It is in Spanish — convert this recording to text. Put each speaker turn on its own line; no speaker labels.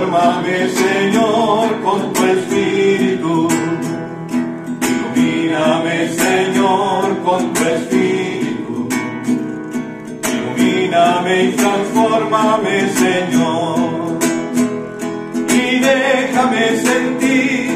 transfórmame, Señor, con tu Espíritu. Ilumíname, Señor, con tu Espíritu. Ilumíname y transfórmame, Señor. Y déjame sentir